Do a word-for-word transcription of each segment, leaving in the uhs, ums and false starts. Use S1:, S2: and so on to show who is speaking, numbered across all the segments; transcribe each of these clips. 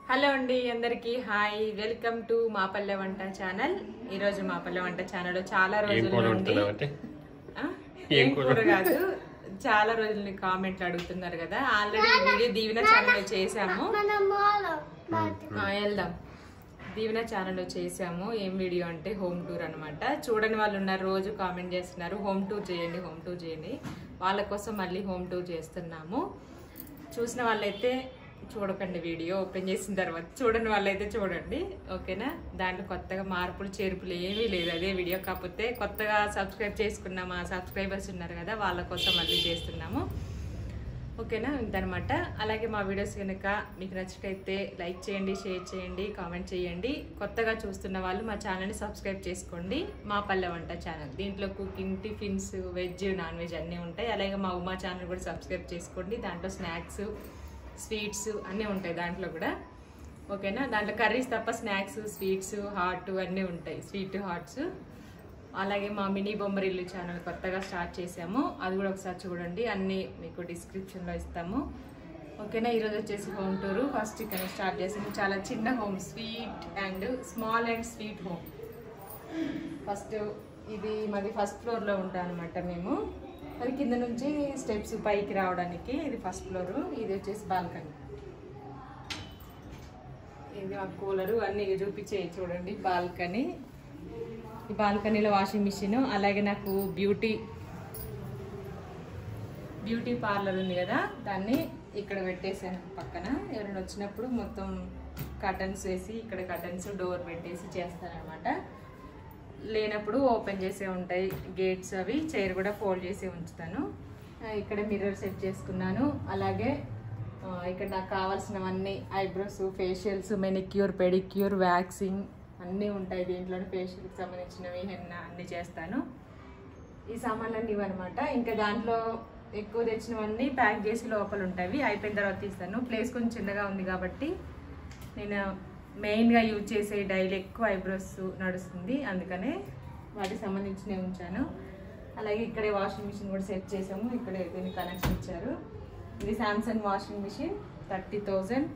S1: Hello అండి అందరికి hi welcome to మా పల్లె వంట ఛానల్. ఈ రోజు మా పల్లె వంట ఛానల్ చాలా రోజుల నుండి ఏం కూర కాదు చాలా రోజుల నుండి కామెంట్లు అడుగుతున్నారు కదా. ఆల్రెడీ వీడియో దీవెన ఛానల్లో చేసాము, వెళ్దాం దీవెన ఛానల్లో చేసాము. ఏం వీడియో అంటే హోమ్ టూర్ అనమాట. చూడని వాళ్ళు ఉన్నారు, రోజు కామెంట్ చేస్తున్నారు హోమ్ టూర్ చేయండి హోమ్ టూర్ చేయండి. వాళ్ళ కోసం మళ్ళీ హోమ్ టూర్ చేస్తున్నాము. చూసిన వాళ్ళైతే చూడకండి, వీడియో ఓపెన్ చేసిన తర్వాత చూడని వాళ్ళైతే చూడండి, ఓకేనా. దాంట్లో కొత్తగా మార్పులు చేర్పులు ఏమీ లేదు, అదే వీడియో. కాకపోతే కొత్తగా సబ్స్క్రైబ్ చేసుకున్న మా సబ్స్క్రైబర్స్ ఉన్నారు కదా, వాళ్ళ కోసం మళ్ళీ చేస్తున్నాము, ఓకేనా. ఇంతనమాట. అలాగే మా వీడియోస్ కనుక మీకు నచ్చినట్టయితే లైక్ చేయండి, షేర్ చేయండి, కామెంట్ చేయండి. కొత్తగా చూస్తున్న వాళ్ళు మా ఛానల్ని సబ్స్క్రైబ్ చేసుకోండి, మా పల్లె వంట ఛానల్. దీంట్లో cooking, tiffins, veg, non veg అన్నీ ఉంటాయి. అలాగే మా ఉమా ఛానల్ కూడా సబ్స్క్రైబ్ చేసుకోండి. దాంట్లో స్నాక్స్, స్వీట్స్ అన్నీ ఉంటాయి దాంట్లో కూడా, ఓకేనా. దాంట్లో కర్రీస్ తప్ప స్నాక్స్, స్వీట్స్, హాట్ అన్నీ ఉంటాయి, స్వీట్ హాట్స్. అలాగే మా మినీ బొమ్మరిల్లు ఛానల్ కొత్తగా స్టార్ట్ చేసాము, అది కూడా ఒకసారి చూడండి, అన్నీ మీకు డిస్క్రిప్షన్లో ఇస్తాము, ఓకేనా. ఈరోజు వచ్చేసి హోమ్ టూరు. ఫస్ట్ ఇక్కడ స్టార్ట్ చేసాము, చాలా చిన్న home, sweet and small and sweet home. First ఇది మాది ఫస్ట్ ఫ్లోర్లో ఉంటాం అనమాట మేము. అది కింద నుంచి స్టెప్స్ పైకి రావడానికి, ఇది ఫస్ట్ ఫ్లోర్. ఇది వచ్చేసి బాల్కనీ. ఇది మా కూలరు అన్నీ చూపించే చూడండి. బాల్కనీ, ఈ బాల్కనీలో వాషింగ్ మిషన్. అలాగే నాకు బ్యూటీ బ్యూటీ పార్లర్ ఉంది కదా, దాన్ని ఇక్కడ పెట్టేసాను పక్కన. ఎవరైనా వచ్చినప్పుడు మొత్తం కర్టన్స్ వేసి, ఇక్కడ కర్టన్స్ డోర్ పెట్టేసి చేస్తానమాట. లేనప్పుడు ఓపెన్ చేసే ఉంటాయి గేట్స్, అవి చైర్ కూడా ఫోల్డ్ చేసి ఉంచుతాను. ఇక్కడ మిర్రర్ సెట్ చేసుకున్నాను. అలాగే ఇక్కడ నాకు కావాల్సినవన్నీ eyebrows, facials, manicure, pedicure, waxing అన్నీ ఉంటాయి దీంట్లోనే. ఫేషియల్కి సంబంధించినవి, హెన్న అన్నీ చేస్తాను. ఈ సామాన్లన్నీ ఇవన్నమాట. ఇంకా దాంట్లో ఎక్కువ తెచ్చినవన్నీ ప్యాక్ చేసి లోపల ఉంటాయి, అయిపోయిన తర్వాత తీస్తాను. ప్లేస్ కొంచెం చిన్నగా ఉంది కాబట్టి నేను మెయిన్గా యూజ్ చేసే డైలీ ఎక్కువ ఐబ్రోస్ నడుస్తుంది, అందుకనే వాటికి సంబంధించినవి ఉంచాను. అలాగే ఇక్కడే వాషింగ్ మిషన్ కూడా సెట్ చేసాము, ఇక్కడే దీన్ని కనెక్షన్ ఇచ్చారు. ఇది Samsung washing machine, thirty thousand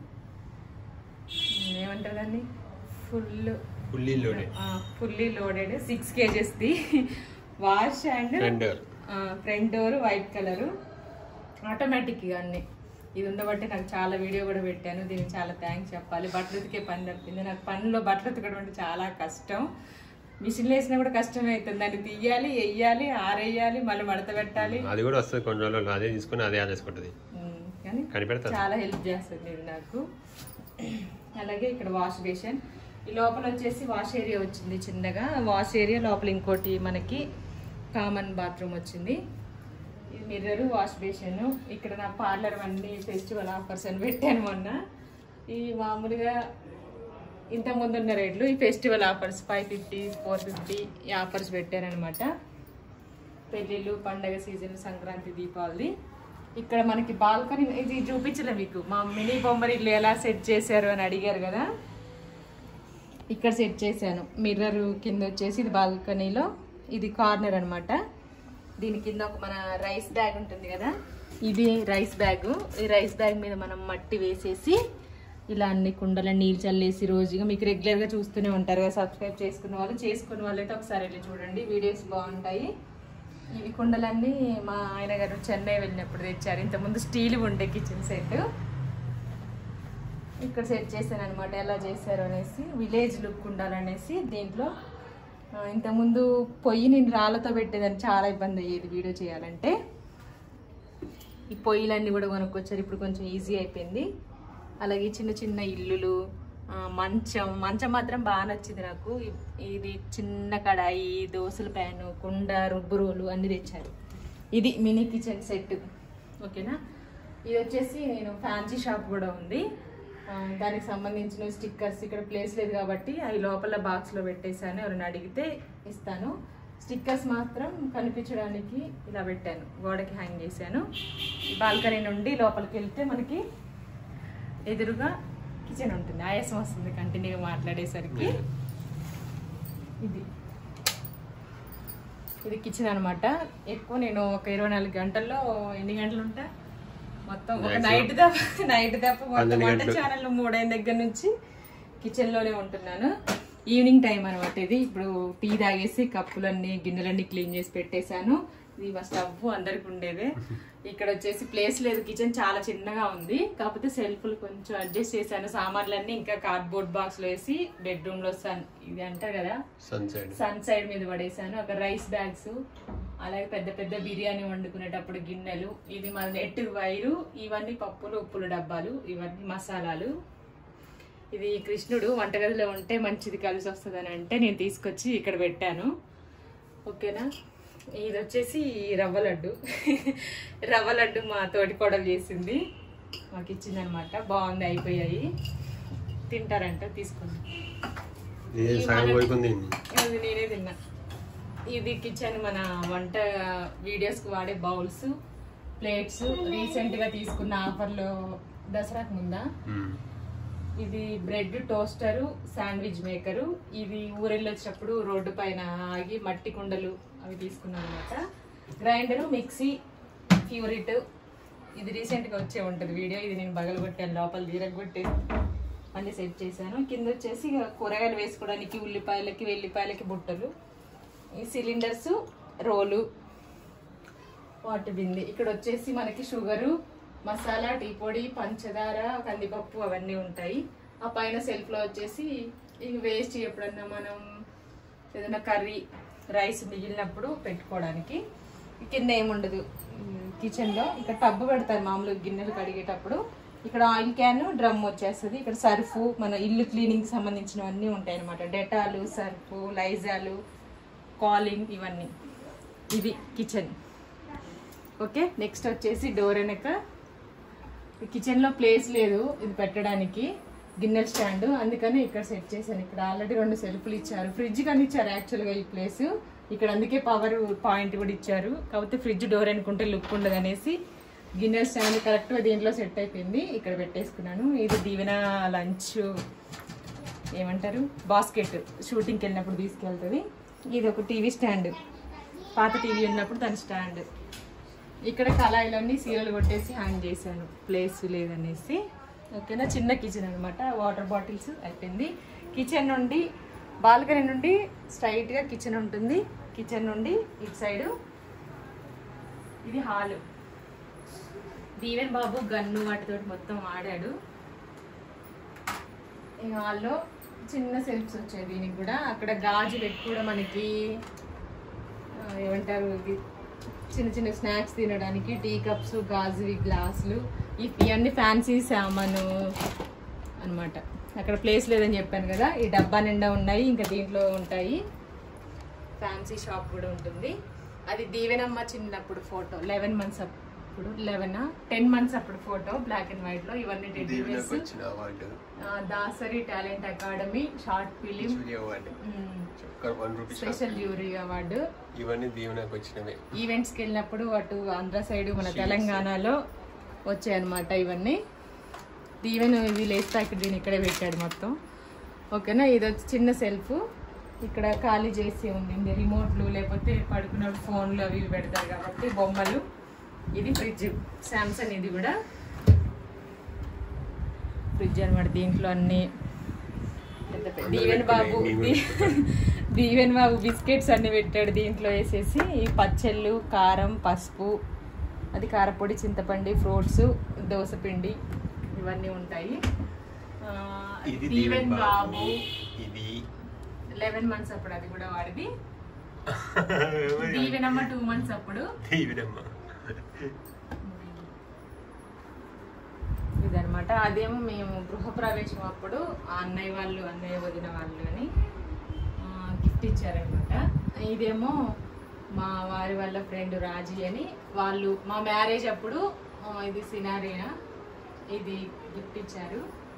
S1: ఏమంటారు దాన్ని, full
S2: fully loaded
S1: fully loaded six కేజెస్ది. Wash and front door white colour, automatic అన్నీ. ఇది ఉండబట్టి నాకు చాలా వీడియో కూడా పెట్టాను, దీనికి చాలా థ్యాంక్స్ చెప్పాలి. బట్టలు ఉతికే పని తప్పింది నాకు. పనిలో బట్టలు ఉతకడం అంటే చాలా కష్టం. మిషన్లు వేసినా కూడా కష్టం అవుతుంది, దాన్ని తీయాలి, వెయ్యాలి, ఆరేయాలి, మళ్ళీ మడత పెట్టాలి.
S2: అది కూడా వస్తుంది కొన్ని రోజులు, అదే తీసుకుని అదే ఆదేసుకుంటుంది,
S1: కానీ చాలా హెల్ప్ చేస్తుంది ఇది నాకు. అలాగే ఇక్కడ వాష్ బేషన్. ఈ లోపల వచ్చేసి వాష్ ఏరియా వచ్చింది చిన్నగా. వాష్ ఏరియా లోపల ఇంకోటి మనకి కామన్ బాత్రూమ్ వచ్చింది. ఇది మిర్రరు, వాష్ బేషన్. ఇక్కడ నా పార్లర్ అన్ని ఫెస్టివల్ ఆఫర్స్ అని పెట్టాను మొన్న. ఈ మామూలుగా ఇంత ముందు ఉన్న రేట్లు, ఈ festival offers five fifty four fifty ఈ ఆఫర్స్ పెట్టారనమాట. పెళ్ళిళ్ళు, పండగ సీజన్, సంక్రాంతి, దీపావళి. ఇక్కడ మనకి బాల్కనీ, ఇది చూపించలే మీకు, మా మినీ బొమ్మరిల్లు ఎలా సెట్ చేశారు అని అడిగారు కదా, ఇక్కడ సెట్ చేశాను. మిర్రర్ కింద వచ్చేసి ఇది బాల్కనీలో, ఇది కార్నర్ అనమాట. దీని కింద ఒక మన రైస్ బ్యాగ్ ఉంటుంది కదా, ఇది రైస్ బ్యాగ్. ఈ రైస్ బ్యాగ్ మీద మనం మట్టి వేసేసి ఇలా అన్ని కుండల నీళ్ళు చల్లేసి రోజుగా, మీకు రెగ్యులర్గా చూస్తూనే ఉంటారు కదా సబ్స్క్రైబ్ చేసుకున్న వాళ్ళు. చేసుకున్న వాళ్ళు అయితే ఒకసారి వెళ్ళి చూడండి, వీడియోస్ బాగుంటాయి. ఇవి కుండలన్నీ మా ఆయన గారు చెన్నై వెళ్ళినప్పుడు తెచ్చారు. ఇంతకుముందు స్టీల్ ఉండే కిచెన్ సెట్ ఇక్కడ సెట్ చేశాను అనమాట. ఎలా చేశారు అనేసి, విలేజ్ లుక్ ఉండాలనేసి దీంట్లో. ఇంతకుముందు పొయ్యి నేను రాళ్ళతో పెట్టేదాన్ని, చాలా ఇబ్బంది అయ్యేది వీడియో చేయాలంటే. ఈ పొయ్యిలన్నీ కూడా కొనుక్కొచ్చారు, ఇప్పుడు కొంచెం ఈజీ అయిపోయింది. అలాగే చిన్న చిన్న ఇల్లులు, మంచం మంచం మాత్రం బాగా నచ్చింది నాకు. ఇది చిన్న కడాయి, దోసల ప్యాను, కుండ, రుబ్బు రోలు అన్నీ తెచ్చారు. ఇది మినీ కిచెన్ సెట్, ఓకేనా. ఇది వచ్చేసి నేను ఫ్యాన్సీ షాప్ కూడా ఉంది, దానికి సంబంధించిన స్టిక్కర్స్. ఇక్కడ ప్లేస్ లేదు కాబట్టి అవి లోపల బాక్స్లో పెట్టేశాను, ఎవరైనా అడిగితే ఇస్తాను. స్టిక్కర్స్ మాత్రం కనిపించడానికి ఇలా పెట్టాను, గోడకి హ్యాంగ్ చేశాను. బాల్కనీ నుండి లోపలికి వెళ్తే మనకి ఎదురుగా కిచెన్ ఉంటుంది. ఆయాసం వస్తుంది కంటిన్యూగా మాట్లాడేసరికి. ఇది ఇది కిచెన్ అనమాట. ఎక్కువ నేను ఒక ఇరవై నాలుగు గంటల్లో ఎన్ని గంటలు ఉంటా, మొత్తం ఒక నైట్ తప్ప నైట్ తప్ప మొత్తం వంట ఛానల్ మూడైన దగ్గర నుంచి కిచెన్ లోనే ఉంటున్నాను. ఈవినింగ్ టైం అనమాట ఇది. ఇప్పుడు టీ తాగేసి కప్పులన్నీ గిన్నెలన్నీ క్లీన్ చేసి పెట్టేశాను. ఇది మా స్టవ్ అందరికి ఉండేదే. ఇక్కడ వచ్చేసి ప్లేస్ లేదు, కిచెన్ చాలా చిన్నగా ఉంది. కాకపోతే సెల్ఫ్లు కొంచెం అడ్జస్ట్ చేశాను. సామాన్లన్నీ ఇంకా కార్డ్బోర్డ్ బాక్స్ లో వేసి బెడ్రూమ్ లో సన్ ఇది అంటారు కదా సన్ సైడ్ సన్ సైడ్ మీద పడేసాను. అక్కడ రైస్ బ్యాగ్స్, అలాగే పెద్ద పెద్ద బిర్యానీ వండుకునేటప్పుడు గిన్నెలు, ఇది మన నెట్ వైరు, ఇవన్నీ పప్పులు ఉప్పులు డబ్బాలు, ఇవన్నీ మసాలాలు. ఇది కృష్ణుడు వంటగదిలో ఉంటే మంచిది కలిసి వస్తుందని అంటే నేను తీసుకొచ్చి ఇక్కడ పెట్టాను. ఓకేనా. ఇది వచ్చేసి రవ్వ లడ్డు. రవ్వ లడ్డు మా తోటి కోడలు చేసింది, మాకు ఇచ్చింది అనమాట. బాగుంది, అయిపోయాయి, తింటారంట, తీసుకోండి. అది నేనే తిన్నా. ఇది కిచెన్ మన వంట వీడియోస్కి వాడే బౌల్స్, ప్లేట్స్. రీసెంట్ గా తీసుకున్న ఆఫర్లో దసరాకు ముందా. ఇది బ్రెడ్ టోస్టరు, శాండ్విచ్ మేకరు. ఇది ఊరెళ్ళొచ్చినప్పుడు రోడ్డు పైన ఆగి మట్టి కుండలు అవి తీసుకున్నాను అనమాట. గ్రైండరు, మిక్సీ, ఫ్యూరిట్. ఇది రీసెంట్ గా వచ్చే ఉంటుంది వీడియో. ఇది నేను బగలగొట్టాను, లోపల తీరగొట్టి అన్ని సెట్ చేశాను. కింద వచ్చేసి కూరగాయలు వేసుకోవడానికి ఉల్లిపాయలకి వెల్లిపాయలకి బుట్టలు, ఈ సిలిండర్స్, రోలు, వాటర్ బింది. ఇక్కడ వచ్చేసి మనకి షుగరు, మసాలా, టీ పొడి, పంచదార, కందిపప్పు అవన్నీ ఉంటాయి. ఆ పైన సెల్ఫ్ లో వచ్చేసి ఇవి వేస్ట్ ఎప్పుడన్నా మనం ఏదైనా కర్రీ రైస్ మిగిలినప్పుడు పెట్టుకోవడానికి. కింద ఏముండదు కిచెన్ లో. ఇక్కడ టబ్బు పెడతారు మామూలుగా గిన్నెలు కడిగేటప్పుడు. ఇక్కడ ఆయిల్ క్యాన్, డ్రమ్ వచ్చేస్తుంది. ఇక్కడ సర్ఫ్, మన ఇల్లు క్లీనింగ్ సంబంధించినవన్నీ ఉంటాయి అనమాట. డెటాలు, సర్ఫ్, లైజాలు, కాలింగ్, ఇవన్నీ. ఇది కిచెన్. ఓకే. నెక్స్ట్ వచ్చేసి డోర్ వెనక. కిచెన్ లో ప్లేస్ లేదు ఇది పెట్టడానికి, గిన్నెల స్టాండ్, అందుకని ఇక్కడ సెట్ చేశాను. ఇక్కడ ఆల్రెడీ రెండు సెల్ఫ్లు ఇచ్చారు, ఫ్రిడ్జ్ కానీ ఇచ్చారు యాక్చువల్ గా ఈ ప్లేస్. ఇక్కడ అందుకే పవర్ పాయింట్ కూడా ఇచ్చారు. కాకపోతే ఫ్రిడ్జ్ డోర్ అనుకుంటే లుక్ ఉండదు అనేసి గిన్నెల స్టాండ్ కరెక్ట్ గా దీంట్లో సెట్ అయిపోయింది. ఇక్కడ పెట్టేసుకున్నాను. ఇది దీవెన లంచ్ ఏమంటారు బాస్కెట్, షూటింగ్కి వెళ్ళినప్పుడు తీసుకెళ్తుంది. ఇది ఒక టీవీ స్టాండ్, పాత టీవీ ఉన్నప్పుడు దాని స్టాండ్. ఇక్కడ కళాయిలన్నీ సీరలు కొట్టేసి హ్యాంగ్ చేశాను, ప్లేస్ లేదనేసి. ఓకేనా. చిన్న కిచెన్ అనమాట. వాటర్ బాటిల్స్ అయిపోయింది. కిచెన్ నుండి బాల్కనీ నుండి స్ట్రైట్ గా కిచెన్ ఉంటుంది. కిచెన్ నుండి ఇటు సైడు ఇది హాలు. దీవెన్ బాబు గన్ను వాటితో మొత్తం ఆడాడు. ఈ హాల్లో చిన్న సెల్ఫ్స్ వచ్చాయి దీనికి కూడా. అక్కడ గాజు పెట్టుకోవడం, మనకి ఏమంటారు చిన్న చిన్న స్నాక్స్ తినడానికి, టీ కప్స్, గాజువి గ్లాసులు, ఇవన్నీ ఫ్యాన్సీ సామాను అనమాట. అక్కడ ప్లేస్ లేదని చెప్పాను కదా, ఈ డబ్బా నిండా ఉన్నాయి, ఇంకా దీంట్లో ఉంటాయి. ఫ్యాన్సీ షాప్ కూడా ఉంటుంది. అది దీవెనమ్మ చిన్నప్పుడు ఫోటో, లెవెన్ మంత్స్ అప్పుడు, లెవెన్ టెన్ మంత్స్ అప్పుడు ఫోటో, బ్లాక్ అండ్ వైట్ లో. ఇవన్నీ డెడ్యూస్, Dasari talent academy short film, special jury award.
S2: ఇవన్నీ దీవెనకు వచ్చినవే.
S1: ఈవెంట్స్కి వెళ్ళినప్పుడు అటు ఆంధ్ర సైడ్ మన తెలంగాణలో వచ్చాయన్నమాట ఇవన్నీ. దీవెన్ ఇది లేస్ ప్యాకెట్ దీన్ని ఇక్కడే పెట్టాడు మొత్తం. ఓకేనా. ఇది వచ్చి చిన్న సెల్ఫ్. ఇక్కడ ఖాళీ చేసి ఉంది, రిమోట్లు లేకపోతే పడుకున్నప్పుడు ఫోన్లు అవి పెడతారు కాబట్టి బొమ్మలు. ఇది ఫ్రిడ్జ్, శాంసంగ్. ఇది కూడా ఫ్రిడ్జ్ అనమాట. దీంట్లో అన్ని దీవెన్ బాబు దీవెన్ బాబు బిస్కెట్స్ అన్ని పెట్టాడు దీంట్లో వేసేసి. ఈ పచ్చళ్ళు, కారం, పసుపు, అది కారపొడి, చింతపండు, ఫ్రూట్స్, దోసపిండి, ఇవన్నీ ఉంటాయి. దీవెన్ బాబు ఇది లెవెన్ మంత్స్ అప్పుడు, అది కూడా వాడిది. దీవెనమ్మ టూ మంత్స్ అప్పుడు. ఇదనమాట. అదేమో మేము గృహప్రవేశం అప్పుడు అన్నయ్య వాళ్ళు, అన్నయ్య వదిన వాళ్ళు అని గిఫ్ట్ ఇచ్చారనమాట. ఇదేమో మా వారి వాళ్ళ ఫ్రెండ్ రాజీ అని, వాళ్ళు మా మ్యారేజ్ అప్పుడు ఇది సినారియా, ఇది గిఫ్ట్ ఇచ్చారు.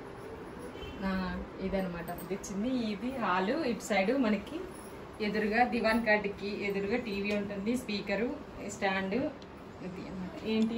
S1: ఇదనమాట తెచ్చింది. ఇది హాలు. ఇటు సైడ్ మనకి ఎదురుగా దివాన్ కాటికి ఎదురుగా టీవీ ఉంటుంది, స్పీకరు, స్టాండ్. ఏంటి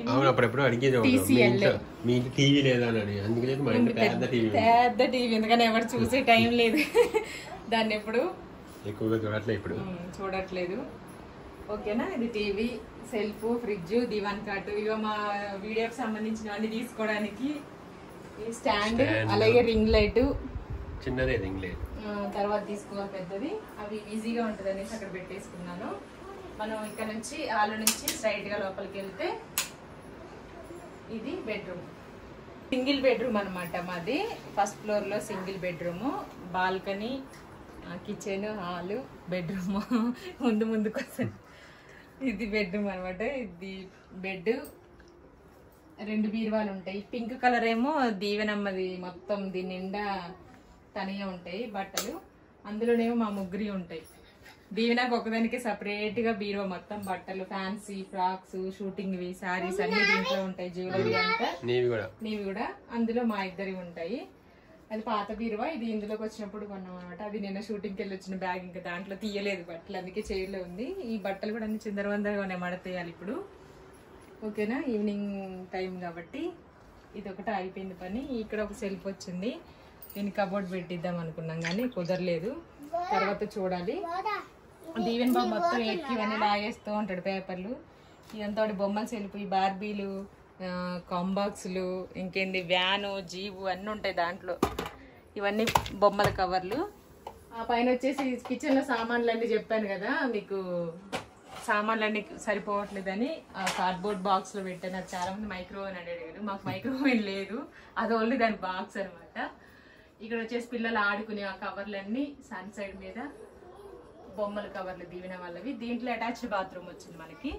S1: పెద్ద టీవీ, ఎందుకని ఎవరు చూసే టైం లేదు, దాన్ని ఎప్పుడు
S2: ఎక్కువగా చూడట్లేదు, ఇప్పుడు
S1: చూడట్లేదు. ఓకేనా. ఇది టీవీ, సెల్ఫ్, ఫ్రిడ్జ్, దివాన్ కాటు, ఇక మా వీడియోకి సంబంధించినవన్నీ తీసుకోవడానికి స్టాండ్, అలాగే రింగ్ లైట్
S2: చిన్నదే రింగ్ లైట్
S1: తర్వాత తీసుకోవాలి పెద్దది. అవి ఈజీగా ఉంటుంది అనేసి అక్కడ పెట్టేసుకున్నాను. మనం ఇక్కడ నుంచి హాల్ నుంచి స్ట్రైట్ గా లోపలికి వెళ్తే ఇది బెడ్రూమ్, సింగిల్ బెడ్రూమ్ అనమాట మాది. ఫస్ట్ ఫ్లోర్ లో single bedroom, balcony, kitchen, hall, bedroom ముందు ముందుకు వస్తుంది. ఇది బెడ్రూమ్ అనమాట. ఇది బెడ్, రెండు బీరువాలు ఉంటాయి. పింక్ కలర్ ఏమో దీవెనమ్మది, మొత్తం దీని నిండా తనిగా ఉంటాయి బట్టలు. అందులోనేమో మా ముగ్గురి ఉంటాయి. దీవెనకు ఒకదానికి సపరేట్ గా బీరువా మొత్తం బట్టలు, ఫ్యాన్సీ ఫ్రాక్స్, షూటింగ్ వి, సారీస్ అన్ని దీంట్లో ఉంటాయి. జ్యువెలరీ అంతా నీవి కూడా అందులో మా ఇద్దరి ఉంటాయి. అది పాత బీరువా. ఇది ఇందులోకి వచ్చినప్పుడు కొన్నాం అనమాట. అది నిన్న షూటింగ్కి వెళ్ళి వచ్చిన బ్యాగ్, ఇంకా దాంట్లో తీయలేదు బట్టలు, అందుకే చైర్లో ఉంది. ఈ బట్టలు కూడా అన్ని చిందరవందరగా ఉన్నాయి, మడతేయాలి ఇప్పుడు. ఓకేనా, ఈవినింగ్ టైం కాబట్టి ఇది ఒకటి అయిపోయింది పని. ఇక్కడ ఒక సెల్ఫ్ వచ్చింది, దీన్ని కబోర్డ్ పెట్టిద్దాం అనుకున్నాం కానీ కుదరలేదు, తర్వాత చూడాలి. దీవెన్ బాబు మొత్తం ఎక్కి ఇవన్నీ లాగేస్తూ ఉంటాడు పేపర్లు. ఇదంతా బొమ్మల సెల్ఫ్, ఈ బార్బీలు, కాంబాక్స్లు, ఇంకేంది వ్యాను, జీబు అన్నీ ఉంటాయి దాంట్లో. ఇవన్నీ బొమ్మల కవర్లు. ఆ పైన వచ్చేసి కిచెన్లో సామాన్లు అన్నీ చెప్పాను కదా మీకు, సామాన్లన్నీ సరిపోవట్లేదని ఆ కార్డ్బోర్డ్ బాక్స్ లో పెట్టాను. అది చాలా మంది మైక్రోవేవ్ అని అడిగారు, మాకు మైక్రోవేవ్ లేదు, అది ఓన్లీ దాని బాక్స్ అనమాట. ఇక్కడ వచ్చేసి పిల్లలు ఆడుకునే ఆ కవర్లన్నీ సన్ సైడ్ మీద బొమ్మల కవర్లు దీవెన వాళ్ళవి. దీంట్లో అటాచ్డ్ బాత్రూమ్ వచ్చింది మనకి.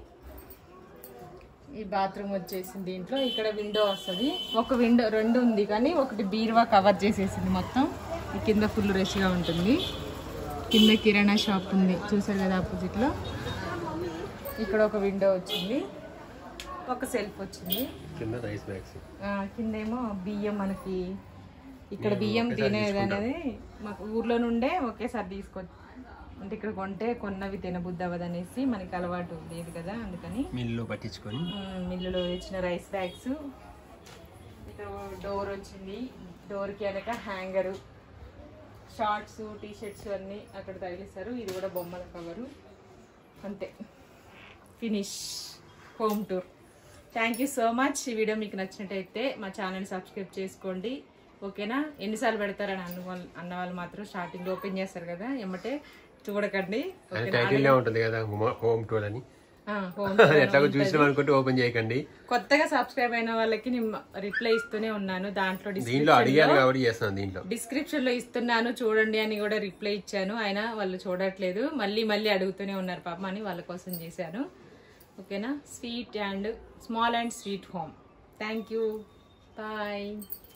S1: ఈ బాత్రూమ్ వచ్చేసింది దీంట్లో. ఇక్కడ విండో వస్తుంది, ఒక విండో రెండు ఉంది కానీ ఒకటి బీరువా కవర్ చేసేసింది మొత్తం. ఈ కింద ఫుల్ రష్గా ఉంటుంది. కింద కిరాణా షాప్ ఉంది చూసారు కదా ఆపోజిట్ లో. ఇక్కడ ఒక విండో వచ్చింది, ఒక సెల్ఫ్ వచ్చింది. కింద ఏమో బియ్యం, మనకి ఇక్కడ బియ్యం తినేది అనేది మాకు ఊర్లో నుండే ఒకేసారి తీసుకొచ్చి, అంటే ఇక్కడ కొంటే కొన్నవి తినబుద్ధి అవ్వదు అనేసి మనకి అలవాటు లేదు కదా, అందుకని
S2: మిల్లు పట్టించుకొని
S1: మిల్లులో ఇచ్చిన రైస్ బ్యాగ్స్. ఇక్కడ డోర్ వచ్చింది, డోర్కి వెనక హ్యాంగరు, షార్ట్స్, టీ షర్ట్స్ అన్నీ అక్కడ తగిలిస్తారు. ఇది కూడా బొమ్మల కవరు. అంతే, finish home tour. Thank you so much. ఈ వీడియో మీకు నచ్చినట్టయితే మా ఛానల్ సబ్స్క్రైబ్ చేసుకోండి. ఓకేనా. ఎన్నిసార్లు పెడతారని అన్న వాళ్ళు అన్న వాళ్ళు మాత్రం స్టార్టింగ్ ఓపెన్ చేస్తారు కదా, ఎమ్మటే చూడకండి.
S2: ఉంటుంది కదా హోమ్ టూర్ అని, చూసిన అనుకుంటే ఓపెన్ చేయకండి.
S1: కొత్తగా సబ్స్క్రైబ్ అయిన వాళ్ళకి నేను రిప్లై ఇస్తూనే ఉన్నాను. దాంట్లో డిస్క్రిప్షన్ లో ఇస్తున్నాను, చూడండి అని కూడా రిప్లై ఇచ్చాను. అయినా వాళ్ళు చూడట్లేదు, మళ్ళీ మళ్ళీ అడుగుతూనే ఉన్నారు పాపం, అని వాళ్ళ కోసం చేశాను. ఓకేనా. Sweet and small and sweet home. Thank you, bye.